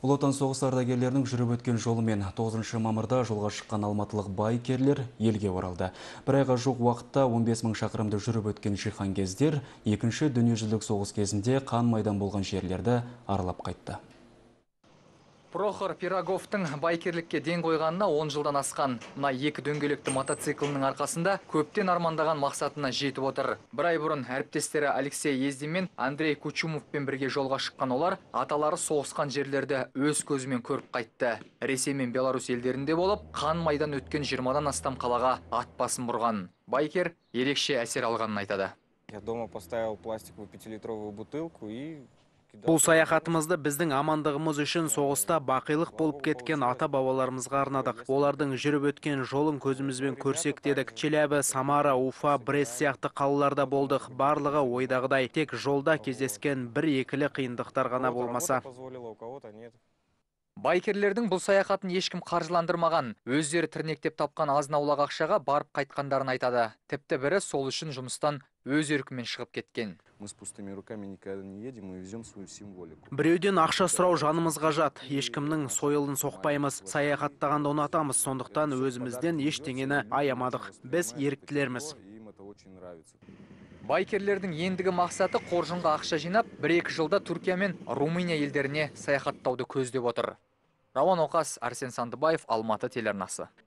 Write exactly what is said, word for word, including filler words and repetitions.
Ұлы Отан соғысы ардагерлерінің жүріп өткен жолымен тоғызыншы мамырда жолға шыққан алматылық байкерлер елге оралды. Бір айға жуық уақытта он бес мың шақырымды жүріп өткен жиһангездер екінші дүниежүзілік соғыс кезінде қан майдан болған жерлерді аралап қайтты. Прохор Пироговтың байкерлікке ден қойғанына он жылдан асқан. Мына екі дөңгелекті мотоциклінің арқасында көптен армандаған мақсатына жетіп отыр. Бір ай бұрын әріптестері Алексей Ездин мен Андрей Кучумовпен бірге жолға шыққан олар аталары соғысқан жерлерді өз көзімен көріп қайтты. Ресей мен Беларусь елдерінде болып, қан майдан өткен жиырмадан астам қалаға ат басын бұрған. Байкер ерекше әсер алғанын айтады. Я дома поставил пластиковую пятилитровую бутылку и Бұл саяхатымызды біздің амандығымыз үшін соғыста бақилық болып кеткен ата-бабаларымызға арнадық. Олардың жүріп өткен жолын көзімізбен көрсек дедік. Челябі, Самара, Уфа, Брест сияқты қалаларда болдық. Барлығы ойдағыдай. Тек жолда кездескен бір-екілі қиындықтар ғана болмаса. Байкерлердің бұл саяхатын ешкім қаржыландырмаған. Өздері тірнектеп тапқан азын-аулақ ақшаға барып қайтқандарын айтады. Тіпті бірі сол үшін жұмыстан өз еркімен шығып кеткен. Біреуден ақша сұрау жанымызға жат. Ешкімнің сойылын соқпаймыз. Саяхаттағанды ұнатамыз. Сондықтан өзімізден ештеңені аямадық. Біз еріктілерміз. Байкерлердің ендігі мақсаты қоржынға ақша жинап, бір-екі жылда Түркия мен Румыния елдеріне саяхаттауды көздеп отыр. Рауан Оқас, Арсен Сандыбаев, Алматы телеарнасы.